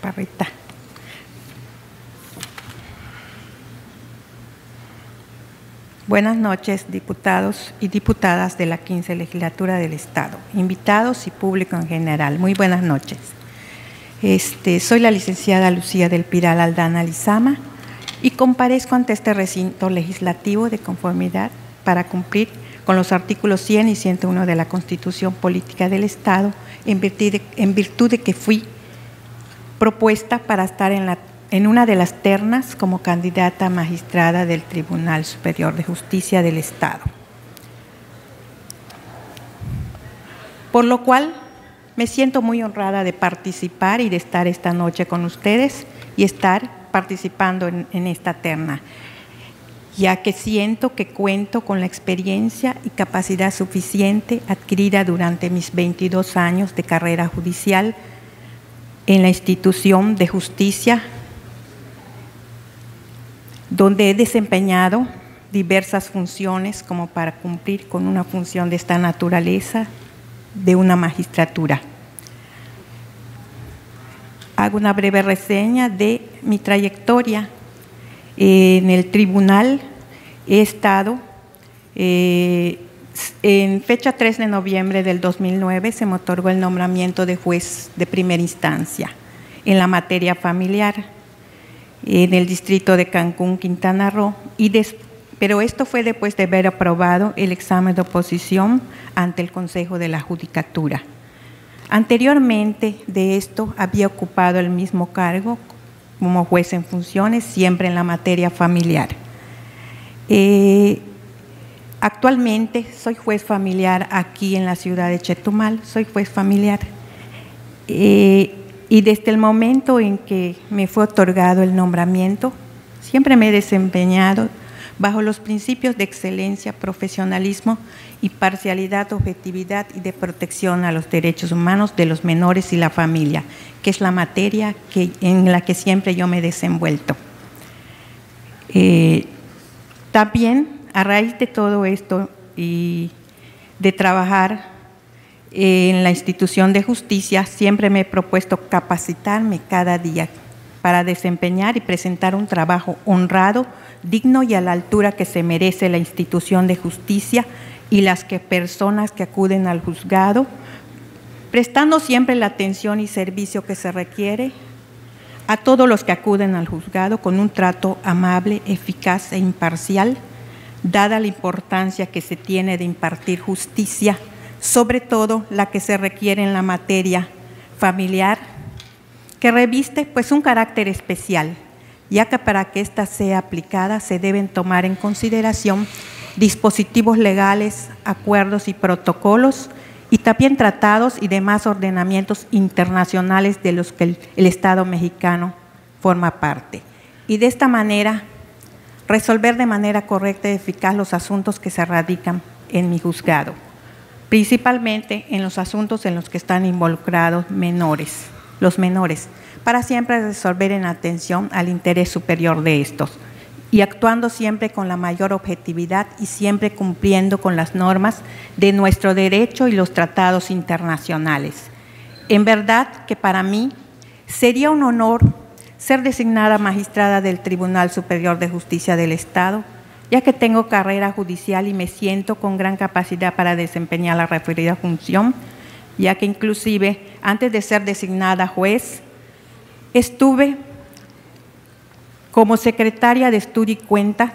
carreta. Buenas noches, diputados y diputadas de la 15 Legislatura del Estado, invitados y público en general. Muy buenas noches. Soy la licenciada Lucía del Pilar Aldana Lizama y comparezco ante este recinto legislativo de conformidad para cumplir con los artículos 100 y 101 de la Constitución Política del Estado, en virtud de que fui propuesta para estar en una de las ternas como candidata a magistrada del Tribunal Superior de Justicia del Estado. Por lo cual, me siento muy honrada de participar y de estar esta noche con ustedes y estar participando en esta terna, ya que siento que cuento con la experiencia y capacidad suficiente adquirida durante mis 22 años de carrera judicial en la institución de justicia, donde he desempeñado diversas funciones como para cumplir con una función de esta naturaleza de una magistratura. Hago una breve reseña de mi trayectoria. En el tribunal he estado, en fecha 3 de noviembre del 2009 se me otorgó el nombramiento de juez de primera instancia en la materia familiar en el distrito de Cancún, Quintana Roo, pero esto fue después de haber aprobado el examen de oposición ante el Consejo de la Judicatura. Anteriormente de esto había ocupado el mismo cargo como juez en funciones, siempre en la materia familiar. Actualmente soy juez familiar aquí en la ciudad de Chetumal, soy juez familiar. Y desde el momento en que me fue otorgado el nombramiento, siempre me he desempeñado bajo los principios de excelencia, profesionalismo, imparcialidad, objetividad y de protección a los derechos humanos de los menores y la familia, que es la materia en la que siempre yo me he desenvuelto. También, a raíz de todo esto y de trabajar en la institución de justicia, siempre me he propuesto capacitarme cada día para desempeñar y presentar un trabajo honrado, digno y a la altura que se merece la institución de justicia y las personas que acuden al juzgado, prestando siempre la atención y servicio que se requiere a todos los que acuden al juzgado con un trato amable, eficaz e imparcial, dada la importancia que se tiene de impartir justicia, sobre todo la que se requiere en la materia familiar, que reviste pues un carácter especial, ya que para que ésta sea aplicada se deben tomar en consideración dispositivos legales, acuerdos y protocolos, y también tratados y demás ordenamientos internacionales de los que el Estado mexicano forma parte. Y de esta manera, resolver de manera correcta y eficaz los asuntos que se radican en mi juzgado, principalmente en los asuntos en los que están involucrados los menores, para siempre resolver en atención al interés superior de estos y actuando siempre con la mayor objetividad y siempre cumpliendo con las normas de nuestro derecho y los tratados internacionales. En verdad que para mí sería un honor ser designada magistrada del Tribunal Superior de Justicia del Estado, ya que tengo carrera judicial y me siento con gran capacidad para desempeñar la referida función, ya que inclusive antes de ser designada juez, estuve como secretaria de estudio y cuenta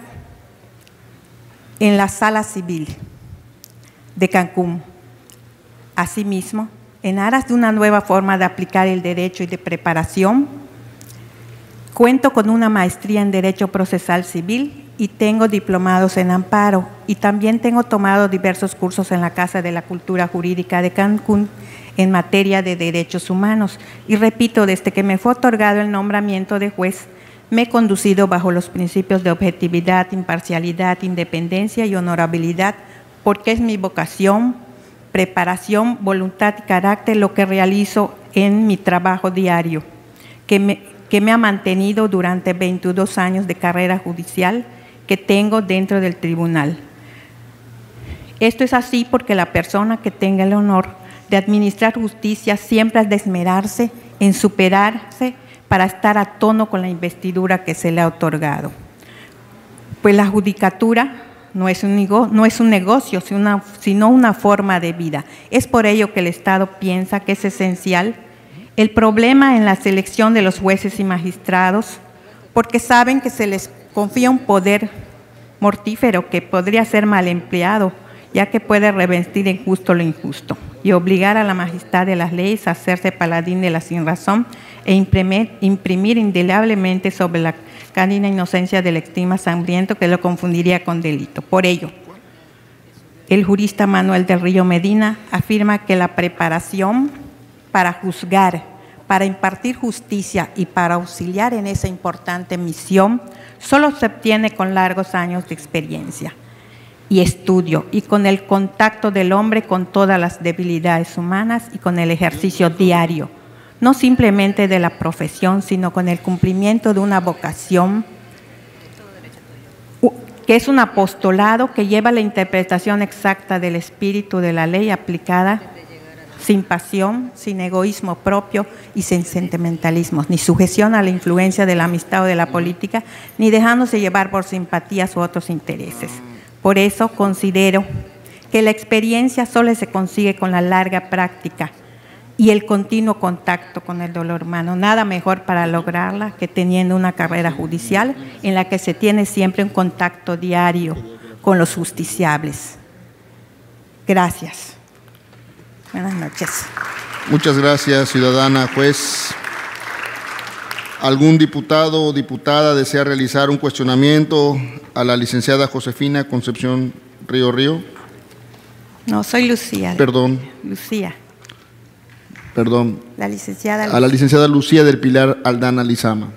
en la Sala Civil de Cancún. Asimismo, en aras de una nueva forma de aplicar el derecho y de preparación, cuento con una maestría en Derecho Procesal Civil y tengo diplomados en amparo, y también tengo tomado diversos cursos en la Casa de la Cultura Jurídica de Cancún en materia de derechos humanos. Y repito, desde que me fue otorgado el nombramiento de juez, me he conducido bajo los principios de objetividad, imparcialidad, independencia y honorabilidad, porque es mi vocación, preparación, voluntad y carácter lo que realizo en mi trabajo diario, que me ha mantenido durante 22 años de carrera judicial que tengo dentro del tribunal. Esto es así porque la persona que tenga el honor de administrar justicia siempre ha de esmerarse en superarse para estar a tono con la investidura que se le ha otorgado. Pues la judicatura no es un negocio, sino una forma de vida. Es por ello que el Estado piensa que es esencial el problema en la selección de los jueces y magistrados, porque saben que se les confía un poder mortífero que podría ser mal empleado, ya que puede revestir en justo lo injusto y obligar a la majestad de las leyes a hacerse paladín de la sinrazón e imprimir indeleblemente sobre la candida inocencia del estigma sangriento que lo confundiría con delito. Por ello, el jurista Manuel del Río Medina afirma que la preparación para juzgar, para impartir justicia y para auxiliar en esa importante misión solo se obtiene con largos años de experiencia y estudio y con el contacto del hombre con todas las debilidades humanas y con el ejercicio diario, no simplemente de la profesión, sino con el cumplimiento de una vocación que es un apostolado que lleva la interpretación exacta del espíritu de la ley aplicada sin pasión, sin egoísmo propio y sin sentimentalismos, ni sujeción a la influencia de la amistad o de la política, ni dejándose llevar por simpatías u otros intereses. Por eso considero que la experiencia solo se consigue con la larga práctica y el continuo contacto con el dolor humano. Nada mejor para lograrla que teniendo una carrera judicial en la que se tiene siempre un contacto diario con los justiciables. Gracias. Buenas noches. Muchas gracias, ciudadana juez. ¿Algún diputado o diputada desea realizar un cuestionamiento a la licenciada Josefina Concepción Río Río? No, soy Lucía. Perdón. Lucía. Perdón. La licenciada Lucía. A la licenciada Lucía del Pilar Aldana Lizama.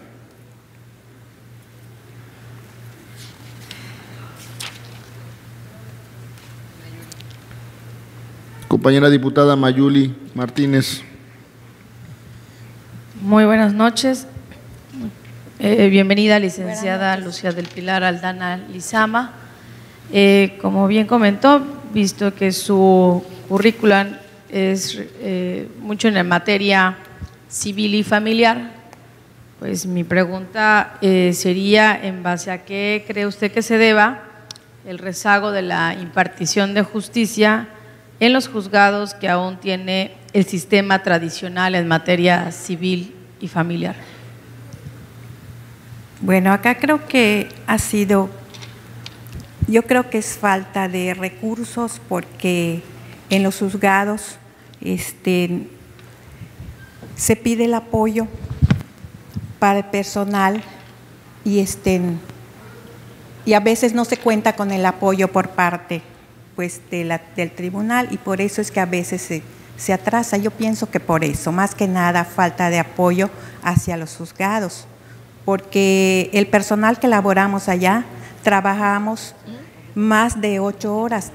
Compañera diputada Mayuli Martínez. Muy buenas noches. Bienvenida, licenciada Lucía del Pilar Aldana Lizama. Como bien comentó, visto que su currículum es mucho en la materia civil y familiar, pues mi pregunta sería en base a qué cree usted que se deba el rezago de la impartición de justicia en los juzgados que aún tiene el sistema tradicional en materia civil y familiar. Bueno, acá creo que yo creo que es falta de recursos porque en los juzgados se pide el apoyo para el personal y a veces no se cuenta con el apoyo por parte pues del tribunal y por eso es que a veces se atrasa. Yo pienso que por eso, más que nada, falta de apoyo hacia los juzgados, porque el personal que laboramos allá, trabajamos más de 8 horas,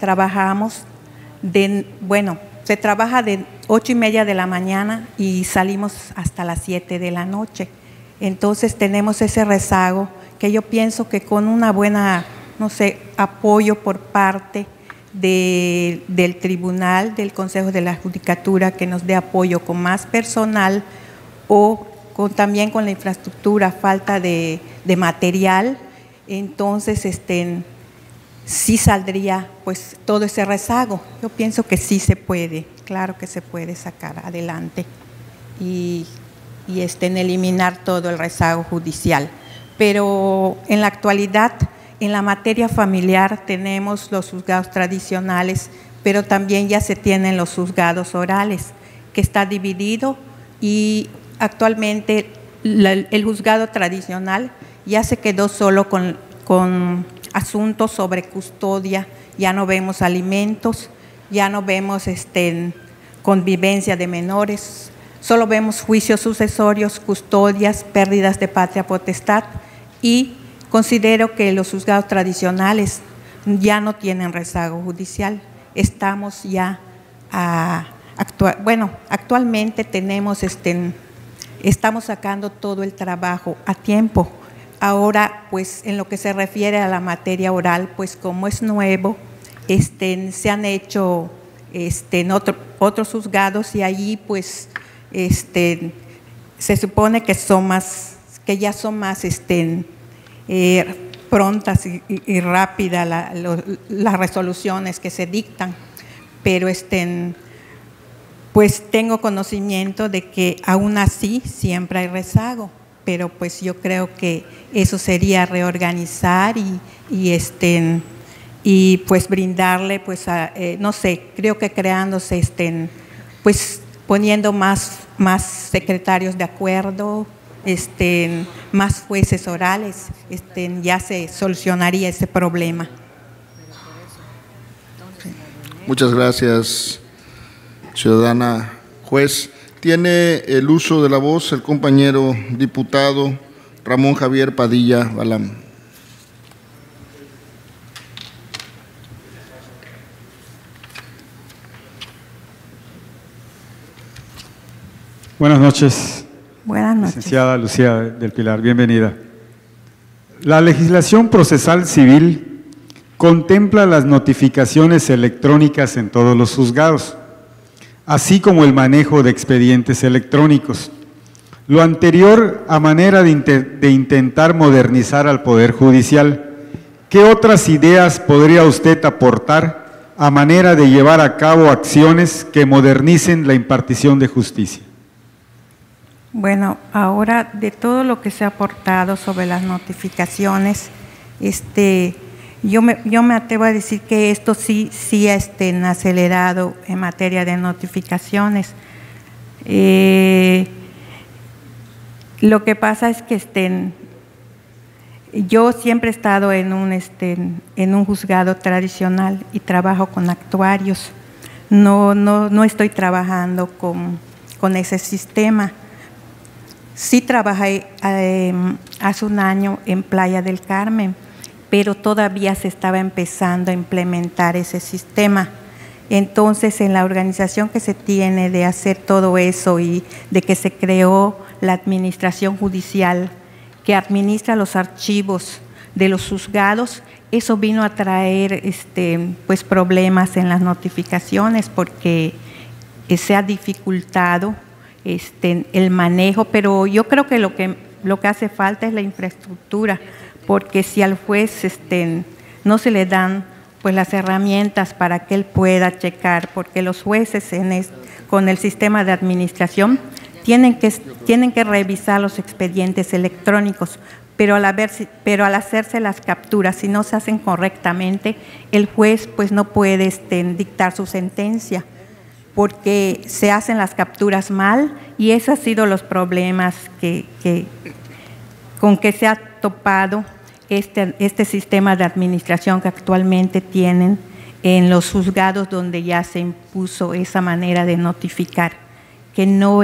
se trabaja de 8:30 de la mañana y salimos hasta las 7 de la noche. Entonces tenemos ese rezago que yo pienso que con una buena, apoyo por parte del tribunal, del Consejo de la Judicatura, que nos dé apoyo con más personal o también con la infraestructura, falta de material, entonces sí saldría pues todo ese rezago. Yo pienso que sí se puede, claro que se puede sacar adelante y eliminar todo el rezago judicial. Pero en la actualidad, en la materia familiar tenemos los juzgados tradicionales, pero también ya se tienen los juzgados orales, que está dividido y actualmente el juzgado tradicional ya se quedó solo con asuntos sobre custodia, ya no vemos alimentos, ya no vemos convivencia de menores, solo vemos juicios sucesorios, custodias, pérdidas de patria potestad y considero que los juzgados tradicionales ya no tienen rezago judicial. Estamos ya actualmente tenemos estamos sacando todo el trabajo a tiempo. Ahora, pues en lo que se refiere a la materia oral, pues como es nuevo, se han hecho otros juzgados y allí pues se supone que ya son más prontas y rápidas las resoluciones que se dictan, pero pues tengo conocimiento de que aún así siempre hay rezago, pero pues yo creo que eso sería reorganizar y pues brindarle, pues no sé, creo que creándose, pues poniendo más secretarios de acuerdo, más jueces orales, ya se solucionaría ese problema. Muchas gracias, ciudadana juez. Tiene el uso de la voz el compañero diputado Ramón Javier Padilla Balam. Buenas noches. Buenas noches. Licenciada Lucía del Pilar, bienvenida. La legislación procesal civil contempla las notificaciones electrónicas en todos los juzgados, así como el manejo de expedientes electrónicos. Lo anterior a manera de intentar modernizar al Poder Judicial. ¿Qué otras ideas podría usted aportar a manera de llevar a cabo acciones que modernicen la impartición de justicia? Bueno, ahora de todo lo que se ha aportado sobre las notificaciones, yo me atrevo a decir que esto sí ha acelerado en materia de notificaciones. Lo que pasa es que yo siempre he estado en un juzgado tradicional y trabajo con actuarios. No estoy trabajando con ese sistema. Sí trabajé hace un año en Playa del Carmen, pero todavía se estaba empezando a implementar ese sistema. Entonces, en la organización que se tiene de hacer todo eso y de que se creó la administración judicial que administra los archivos de los juzgados, eso vino a traer pues problemas en las notificaciones porque se ha dificultado el manejo, pero yo creo que lo que hace falta es la infraestructura, porque si al juez no se le dan pues las herramientas para que él pueda checar, porque los jueces con el sistema de administración tienen que revisar los expedientes electrónicos, pero al hacerse las capturas, si no se hacen correctamente, el juez pues no puede dictar su sentencia, porque se hacen las capturas mal, y esos han sido los problemas con que se ha topado este sistema de administración que actualmente tienen en los juzgados donde ya se impuso esa manera de notificar, que no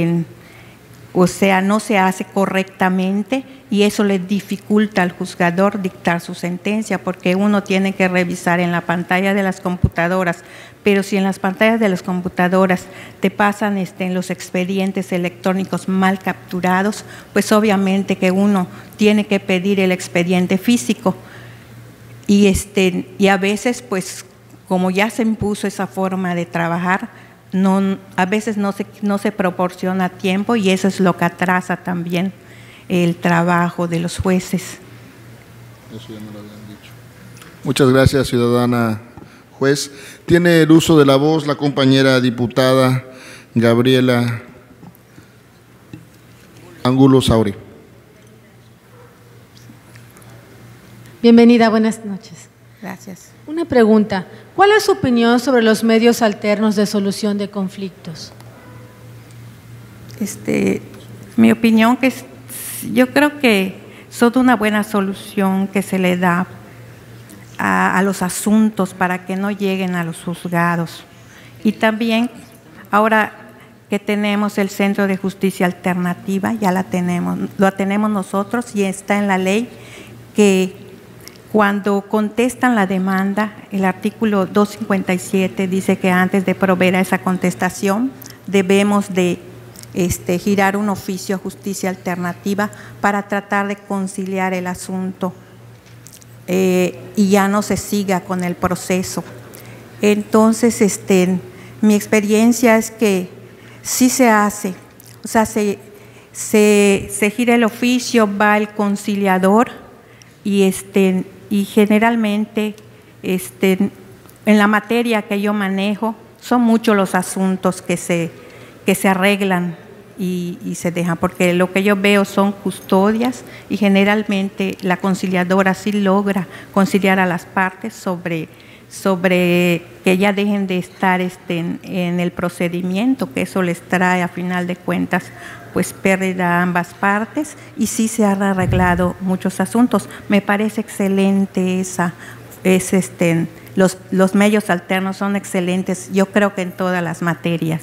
no se hace correctamente, y eso le dificulta al juzgador dictar su sentencia, porque uno tiene que revisar en la pantalla de las computadoras, pero si en las pantallas de las computadoras te pasan los expedientes electrónicos mal capturados, pues obviamente que uno tiene que pedir el expediente físico, y a veces pues como ya se impuso esa forma de trabajar, a veces no se proporciona tiempo, y eso es lo que atrasa también el trabajo de los jueces. Eso ya me lo habían dicho. Muchas gracias, ciudadana juez. Tiene el uso de la voz la compañera diputada Gabriela Angulo Sauri. Bienvenida, buenas noches. Gracias. Una pregunta, ¿cuál es su opinión sobre los medios alternos de solución de conflictos? Mi opinión que yo creo que son una buena solución que se le da a los asuntos para que no lleguen a los juzgados. Y también ahora que tenemos el Centro de Justicia Alternativa, ya lo tenemos nosotros, y está en la ley que cuando contestan la demanda, el artículo 257 dice que antes de proveer a esa contestación debemos de girar un oficio a Justicia Alternativa para tratar de conciliar el asunto y ya no se siga con el proceso. Entonces, mi experiencia es que sí se hace, o sea, se se gira el oficio, va el conciliador y generalmente en la materia que yo manejo son muchos los asuntos que se arreglan y se dejan, porque lo que yo veo son custodias y generalmente la conciliadora sí logra conciliar a las partes sobre que ya dejen de estar en el procedimiento, que eso les trae a final de cuentas pues pérdida a ambas partes, y sí se han arreglado muchos asuntos. Me parece excelente los medios alternos son excelentes, yo creo que en todas las materias.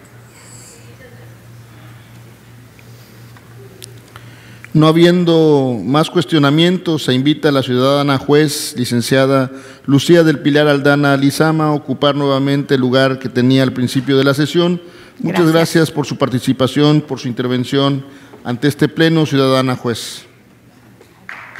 No habiendo más cuestionamientos, se invita a la ciudadana juez, licenciada Lucía del Pilar Aldana Lizama, a ocupar nuevamente el lugar que tenía al principio de la sesión. Muchas gracias por su participación, por su intervención ante este pleno, ciudadana juez.